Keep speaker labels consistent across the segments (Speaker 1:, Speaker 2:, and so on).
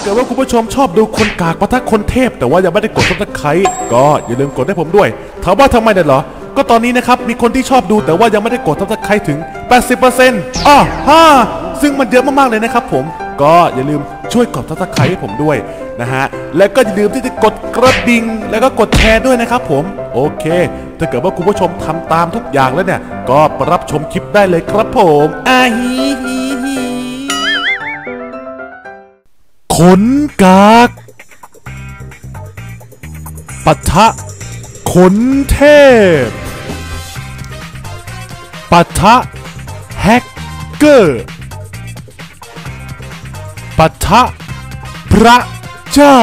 Speaker 1: กิดว่าคุณผู้ชมชอบดูคนกากปะทะคนเทพแต่ว่ายังไม่ได้กดซับสไครต์ก็อย่าลืมกดให้ผมด้วยถามว่าทำไมเนี่ยเหรอก็ตอนนี้นะครับมีคนที่ชอบดูแต่ว่ายังไม่ได้กดซับสไครต์ถึง 80% ซึ่งมันเยอะมากๆเลยนะครับผมก็อย่าลืมช่วยกดซับสไครต์ให้ผมด้วยนะฮะและก็อย่าลืมที่จะกดกระดิ่งแล้วก็กดแชร์ด้วยนะครับผมโอเคถ้าเกิดว่าคุณผู้ชมทำตามทุกอย่างแล้วเนี่ยก็รับชมคลิปได้เลยครับผมขนกากปะทะขนเทพปะทะแฮกเกอร์ปะทะพระเจ้า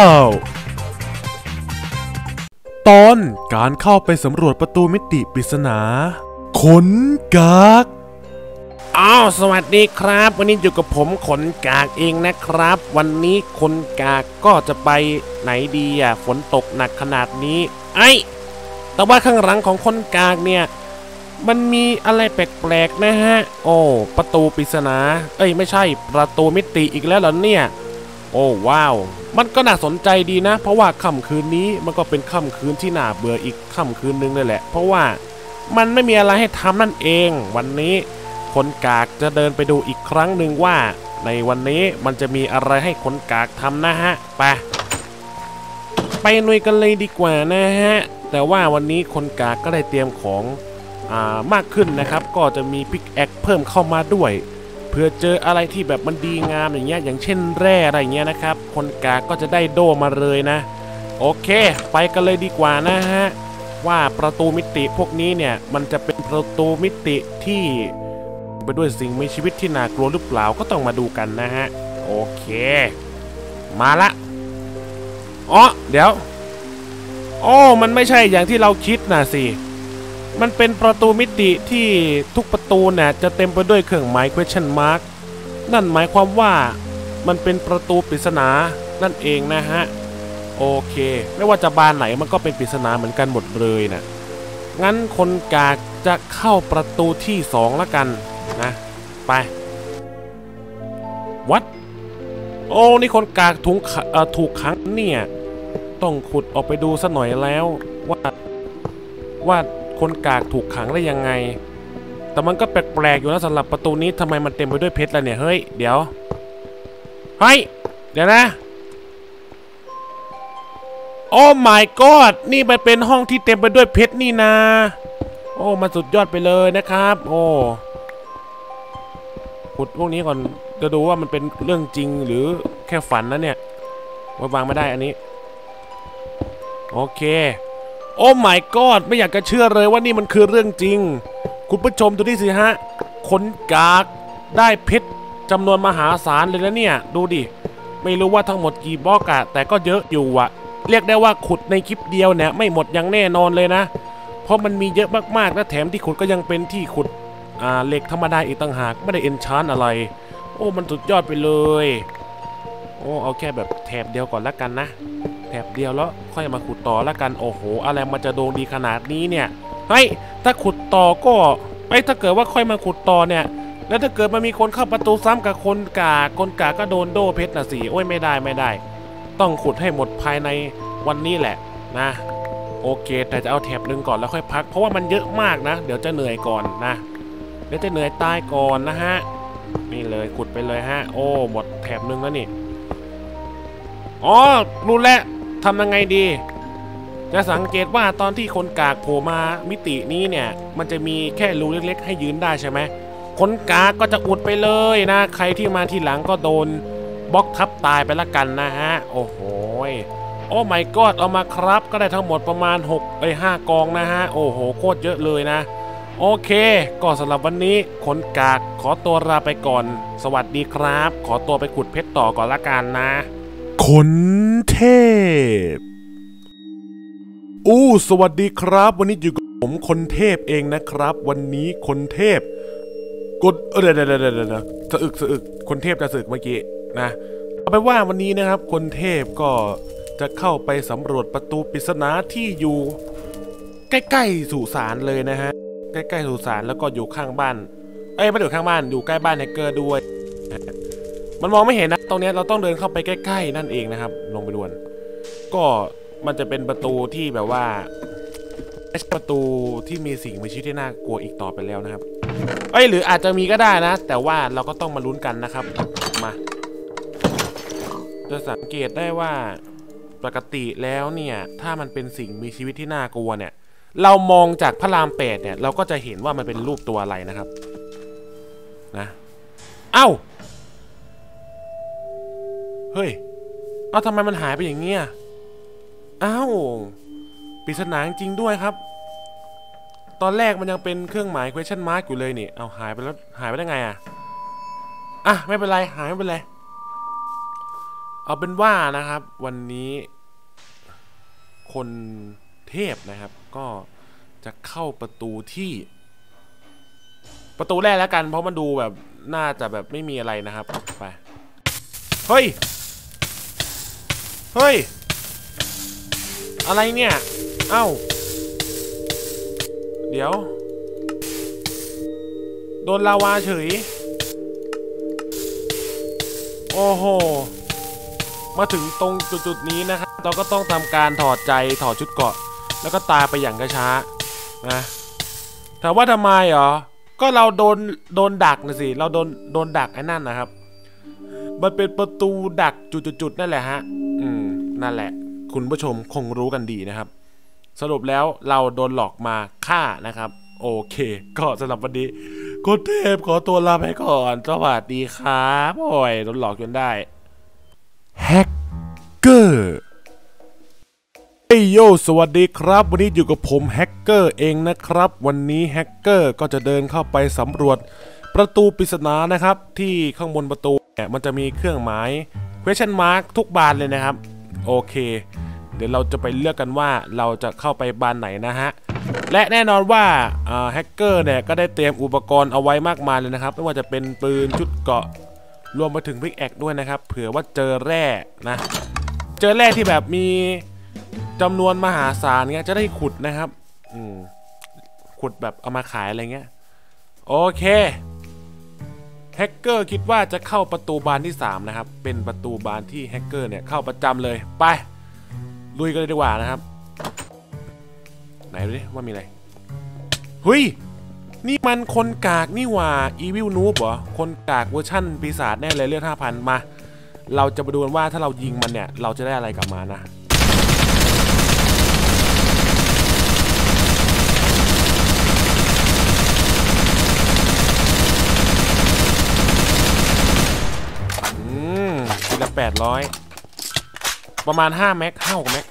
Speaker 1: ตอนการเข้าไปสำรวจประตูมิติปริศนาขนกาก
Speaker 2: สวัสดีครับวันนี้อยู่กับผมขนกากเองนะครับวันนี้ขนกากก็จะไปไหนดีฝนตกหนักขนาดนี้แต่ว่าข้างหลังของขนกากเนี่ยมันมีอะไรแปลกๆนะฮะประตูปริศนาไม่ใช่ประตูมิติอีกแล้วเหรอเนี่ยว้าวมันก็น่าสนใจดีนะเพราะว่าค่ำคืนนี้มันก็เป็นค่ำคืนที่น่าเบื่ออีกค่ำคืนนึงเลยแหละเพราะว่ามันไม่มีอะไรให้ทำนั่นเองวันนี้ขนกากจะเดินไปดูอีกครั้งหนึ่งว่าในวันนี้มันจะมีอะไรให้ขนกากทำนะฮะไปหน่วยกันเลยดีกว่านะฮะแต่ว่าวันนี้ขนกากก็ได้เตรียมของมากขึ้นนะครับก็จะมีพิกแอคเพิ่มเข้ามาด้วยเพื่อเจออะไรที่แบบมันดีงามอย่างเงี้ยอย่างเช่นแร่อะไรเงี้ยนะครับขนกากก็จะได้โดมาเลยนะโอเคไปกันเลยดีกว่านะฮะว่าประตูมิติพวกนี้เนี่ยมันจะเป็นประตูมิติที่ไปด้วยสิ่งมีชีวิตที่น่ากลัวหรือเปล่าก็ต้องมาดูกันนะฮะโอเคมาละเดี๋ยวมันไม่ใช่อย่างที่เราคิดนะสิมันเป็นประตูมิติที่ทุกประตูเนี่ยจะเต็มไปด้วยเครื่องหมาย question mark นั่นหมายความว่ามันเป็นประตูปริศนานั่นเองนะฮะโอเคไม่ว่าจะบานไหนมันก็เป็นปริศนาเหมือนกันหมดเลยนะงั้นคนกากจะเข้าประตูที่2ละกันนะไปวัดนี่คนกากถูกขังเนี่ยต้องขุดออกไปดูซะหน่อยแล้วว่าคนกากถูกขังได้ยังไงแต่มันก็แปลกๆอยู่นะสำหรับประตูนี้ทำไมมันเต็มไปด้วยเพชรล่ะเนี่ยเฮ้ยเดี๋ยวนะโอ้ my god นี่มันเป็นห้องที่เต็มไปด้วยเพชรนี่นะมันสุดยอดไปเลยนะครับขุดพวกนี้ก่อนจะดูว่ามันเป็นเรื่องจริงหรือแค่ฝันนะเนี่ยวางไม่ได้อันนี้โอเคโอ้ my god ไม่อยากจะเชื่อเลยว่านี่มันคือเรื่องจริงคุณผู้ชมดูนี่สิฮะขนกากได้เพชรจำนวนมหาศาลเลยนะเนี่ยดูดิไม่รู้ว่าทั้งหมดกี่บล็อกแต่ก็เยอะอยู่เรียกได้ว่าขุดในคลิปเดียวเนี่ยไม่หมดอย่างแน่นอนเลยนะเพราะมันมีเยอะมากๆและแถมที่ขุดก็ยังเป็นที่ขุดเหล็กธรรมดาอีกต่างหากไม่ได้เอนชานอะไรมันสุดยอดไปเลยเอาแค่แบบแถบเดียวก่อนละกันนะแถบเดียวแล้วค่อยมาขุดต่อละกันโอ้โหอะไรมันจะโด่งดีขนาดนี้เนี่ยถ้าขุดต่อก็ถ้าเกิดว่าค่อยมาขุดต่อเนี่ยแล้วถ้าเกิดมันมีคนเข้าประตูซ้ำกับคนกาก็โดนโดเพชรนะสิไม่ได้ต้องขุดให้หมดภายในวันนี้แหละนะโอเคแต่จะเอาแถบหนึ่งก่อนแล้วค่อยพักเพราะว่ามันเยอะมากนะเดี๋ยวจะเหนื่อยก่อนนะเดี๋ยวจะเหนื่อยตายก่อนนะฮะนี่เลยขุดไปเลยฮะหมดแถบหนึ่งแล้วนี่รู้แล้วทำยังไงดีจะสังเกตว่าตอนที่คนกากโผล่มามิตินี้เนี่ยมันจะมีแค่รูเล็กๆให้ยืนได้ใช่ไหมคนกากก็จะอุดไปเลยนะใครที่มาทีหลังก็โดนบล็อกทับตายไปละกันนะฮะโอ้my god เอามาครับก็ได้ทั้งหมดประมาณ5กองนะฮะโคตรเยอะเลยนะโอเคก็สำหรับวันนี้ขนกากขอตัวลาไปก่อนสวัสดีครับขอตัวไปขุดเพชรต่อก่อนละกันนะ
Speaker 1: ขนเทพสวัสดีครับวันนี้อยู่กับผมคนเทพเองนะครับวันนี้คนเทพกดเดี๋ยวสะอึกคนเทพจะสะอึกเมื่อกี้นะเอาไปว่าวันนี้นะครับคนเทพก็จะเข้าไปสำรวจประตูปริศนาที่อยู่ใกล้ๆสุสานเลยนะฮะใกล้ๆสุสานแล้วก็อยู่ข้างบ้านไม่อยู่ข้างบ้านอยู่ใกล้บ้านแฮกเกอร์ด้วย
Speaker 2: มันมองไม่เห็นนะตรงนี้เราต้องเดินเข้าไปใกล้ๆนั่นเองนะครับลงไปดวนก็มันจะเป็นประตูที่แบบว่าไม่ใช่ประตูที่มีสิ่งมีชีวิตที่น่ากลัวอีกต่อไปแล้วนะครับหรืออาจจะมีก็ได้นะแต่ว่าเราก็ต้องมาลุ้นกันนะครับมาจะสังเกตได้ว่าปกติแล้วเนี่ยถ้ามันเป็นสิ่งมีชีวิตที่น่ากลัวเนี่ยเรามองจากพระราม8เนี่ยเราก็จะเห็นว่ามันเป็นรูปตัวอะไรนะครับนะเอ้าเฮ้ยเอาทำไมมันหายไปอย่างเงี้ยอ้าวปริศนาจริงด้วยครับตอนแรกมันยังเป็นเครื่องหมาย question mark อยู่เลยนี่เอาหายไปแล้วหายไปได้ไงไม่เป็นไรหายไม่เป็นไรเอาเป็นว่านะครับวันนี้คนเทพนะครับก็จะเข้าประตูแรกแล้วกันเพราะมันดูแบบน่าจะแบบไม่มีอะไรนะครับไปเฮ้ยอะไรเนี่ยเอ้าเดี๋ยวโดนลาวาเฉยโอ้โหมาถึงตรงจุดนี้นะครับเราก็ต้องทำการถอดชุดเกราะแล้วก็ตายไปอย่างช้าๆนะถามว่าทำไมเหรอก็เราโดนดักนะสิเราโดนดักไอ้นั่นนะครับมันเป็นประตูดักจุดนั่นแหละฮะนั่นแหละคุณผู้ชมคงรู้กันดีนะครับสรุปแล้วเราโดนหลอกมาฆ่านะครับโอเคก็สำหรับวันนี้โคตรเทพขอตัวลาไปก่อนสวัสดีครับโอ้ยโดนหลอกจนได้แฮกเกอร์สวัสดีครับวันนี้อยู่กับผมแฮกเกอร์เองนะครับวันนี้แฮกเกอร์ก็จะเดินเข้าไปสำรวจประตูปริศนานะครับที่ข้างบนประตูเนี่ยมันจะมีเครื่องหมาย question mark ทุกบานเลยนะครับโอเคเดี๋ยวเราจะไปเลือกกันว่าเราจะเข้าไปบานไหนนะฮะและแน่นอนว่าแฮกเกอร์เนี่ยก็ได้เตรียมอุปกรณ์เอาไว้มากมายเลยนะครับไม่ว่าจะเป็นปืนชุดเกราะรวมไปถึงพิกแอคด้วยนะครับเผื่อว่าเจอแร่นะเจอแร่ที่แบบมีจำนวนมหาศาลเงี้ยจะได้ขุดนะครับขุดแบบเอามาขายอะไรเงี้ยโอเคแฮกเกอร์คิดว่าจะเข้าประตูบานที่3นะครับเป็นประตูบานที่แฮกเกอร์เนี่ยเข้าประจำเลยไปลุยกันเลยดีกว่านะครับไหนดูดิว่ามีอะไรเฮ้ยนี่มันคนกากนี่หว่า Evil Noob เหรอคนกากเวอร์ชั่นปีศาจแน่เลยเลือด 5,000 มาเราจะมาดูกันว่าถ้าเรายิงมันเนี่ยเราจะได้อะไรกลับมานะทีละ800ประมาณ5 แม็ก6 แม็ก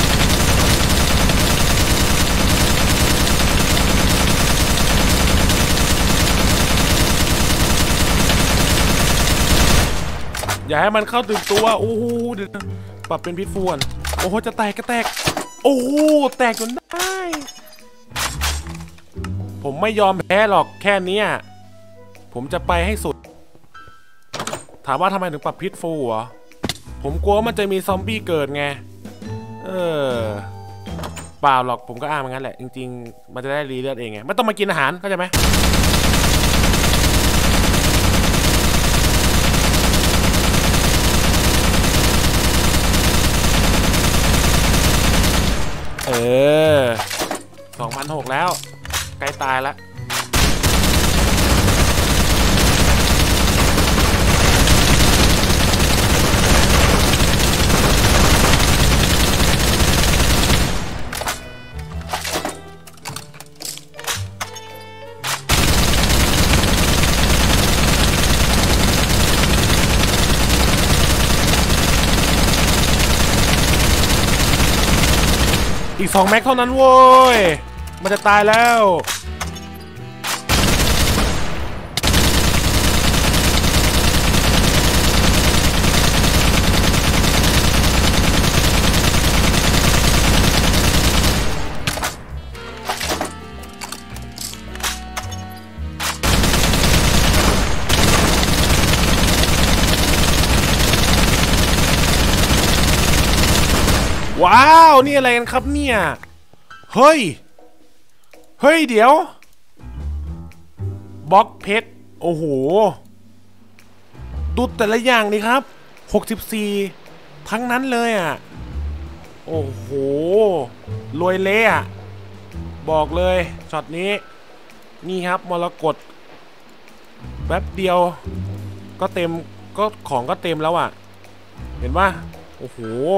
Speaker 2: อย่าให้มันเข้าถึงตัวโอ้โหเดี๋ยวปรับเป็นพิษฟวนโอ้โหจะแตกก็แตกโอ้โหแตกจนได้ผมไม่ยอมแพ้หรอกแค่นี้ผมจะไปให้สุดถามว่าทำไมถึงปรับพิษฟูเหรอผมกลัวมันจะมีซอมบี้เกิดไงเปล่าหรอกผมก็อ้างงั้นแหละจริงๆมันจะได้รีเลือดเองไงไม่ต้องมากินอาหารเข้าใจไหม2,600แล้วใกล้ตายแล้วอีก2 แม็กเท่านั้นโว้ยมันจะตายแล้วว้าวนี่อะไรกันครับเนี่ยเฮ้ยเดี๋ยวบล็อกเพชรโอ้โหดูแต่ละอย่างนี่ครับ64ทั้งนั้นเลยอ่ะโอ้โหรวยเละอ่ะบอกเลยช็อตนี้นี่ครับมรกตแป๊บเดียวก็เต็มก็ของก็เต็มแล้วอ่ะเห็นปะโอ้โห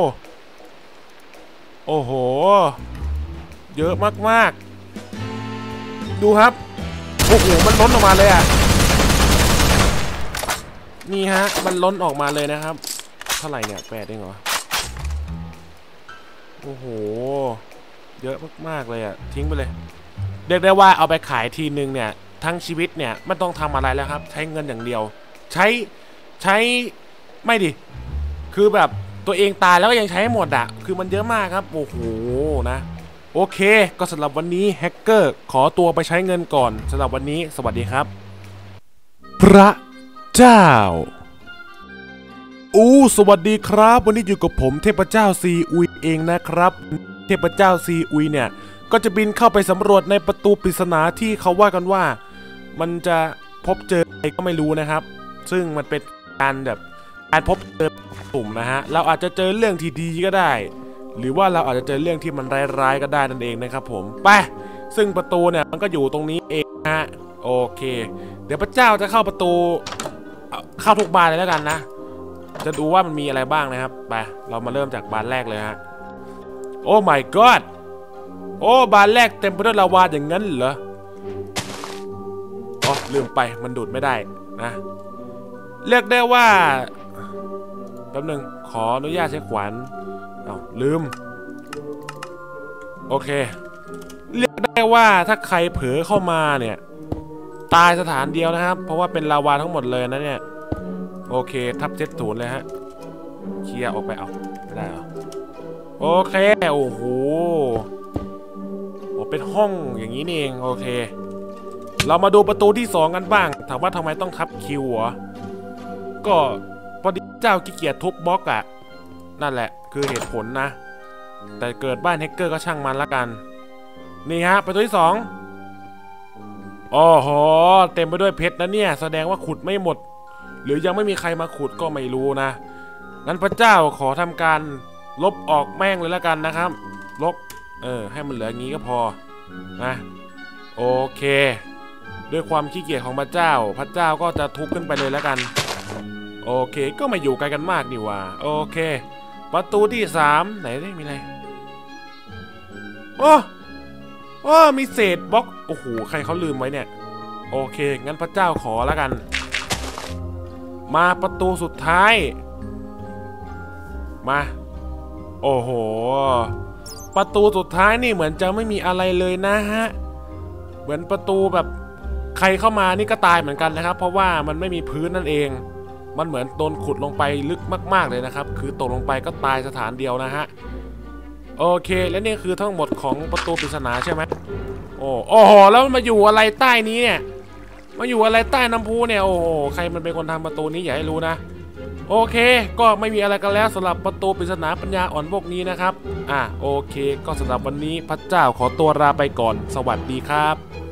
Speaker 2: โอ้โหเยอะมากๆดูครับโอ้โหมันล้นออกมาเลยอ่ะนี่ฮะมันล้นออกมาเลยนะครับเท่าไหร่เนี่ย8เองเหรอโอ้โหเยอะมากๆเลยอ่ะทิ้งไปเลยเรียกได้ว่าเอาไปขายทีนึงเนี่ยทั้งชีวิตเนี่ยไม่ต้องทำอะไรแล้วครับใช้เงินอย่างเดียวใช้ไม่ดิคือแบบตัวเองตายแล้วก็ยังใช้หมดอ่ะคือมันเยอะมากครับโอ้โหนะโอเคก็สำหรับวันนี้แฮกเกอร์ขอตัวไปใช้เงินก่อนสำหรับวันนี้สวัสดีครับพระเจ้าสวัสดีครับวันนี้อยู่กับผมเทพเจ้าซีอุยเองนะครับเทพเจ้าซีอุยเนี่ยก็จะบินเข้าไปสำรวจในประตูปริศนาที่เขาว่ากันว่ามันจะพบเจออะไรก็ไม่รู้นะครับซึ่งมันเป็นการพบเจอสุ่มนะฮะเราอาจจะเจอเรื่องที่ดีก็ได้หรือว่าเราอาจจะเจอเรื่องที่มันร้ายๆก็ได้นั่นเองนะครับผมไปซึ่งประตูเนี่ยมันก็อยู่ตรงนี้เองนะฮะโอเคเดี๋ยวพระเจ้าจะเข้าประตูเข้าทุกบานเลยแล้วกันนะจะดูว่ามันมีอะไรบ้างนะครับไปเรามาเริ่มจากบานแรกเลยฮะโอ้ my god โอ้บานแรกเต็มไปด้วยลาวาอย่างนั้นเหรออ๋อลืมไปมันดูดไม่ได้นะเรียกได้ว่าแป๊บนึงขออนุญาตใช้ขวานลืมโอเคเรียกได้ว่าถ้าใครเผลอเข้ามาเนี่ยตายสถานเดียวนะครับเพราะว่าเป็นลาวาทั้งหมดเลยนะเนี่ยโอเคทับ70เลยฮะเคลียร์ออกไปเอาไม่ได้เหรอโอเคโอ้โหเป็นห้องอย่างนี้นี่เองโอเคเรามาดูประตูที่2กันบ้างถามว่าทำไมต้องทับคิวเหรอก็พอดีเจ้าขี้เกียจทุบบล็อกอ่ะนั่นแหละคือเหตุผลนะแต่เกิดบ้านแฮกเกอร์ก็ช่างมันละกันนี่ฮะประตูที่2โอ้โหเต็มไปด้วยเพชรนะเนี่ยแสดงว่าขุดไม่หมดหรือยังไม่มีใครมาขุดก็ไม่รู้นะงั้นพระเจ้าขอทำการลบออกแม่งเลยละกันนะครับลบให้มันเหลืองี้ก็พอนะโอเคด้วยความขี้เกียจของพระเจ้าก็จะทุบขึ้นไปเลยแล้วกันโอเคก็ไม่อยู่ไกลกันมากนี่ว่าโอเคประตูที่3ไหนได้มีอะไรโอ้มีเศษบล็อกโอ้โหใครเขาลืมไว้เนี่ยโอเคงั้นพระเจ้าขอแล้วกันมาประตูสุดท้ายมาโอ้โหประตูสุดท้ายนี่เหมือนจะไม่มีอะไรเลยนะฮะเหมือนประตูแบบใครเข้ามานี่ก็ตายเหมือนกันนะครับเพราะว่ามันไม่มีพื้นนั่นเองมันเหมือนโดนขุดลงไปลึกมากๆเลยนะครับคือตกลงไปก็ตายสถานเดียวนะฮะโอเคและนี่คือทั้งหมดของประตูปริศนาใช่ไหมโอ้โหแล้วมันมาอยู่อะไรใต้นี้เนี่ยมาอยู่อะไรใต้น้ำพุเนี่ยโอ้โหใครมันเป็นคนทำประตูนี้อย่าให้รู้นะโอเคก็ไม่มีอะไรกันแล้วสำหรับประตูปริศนาปัญญาอ่อนพวกนี้นะครับโอเคก็สำหรับวันนี้พระเจ้าขอตัวลาไปก่อนสวัสดีครับ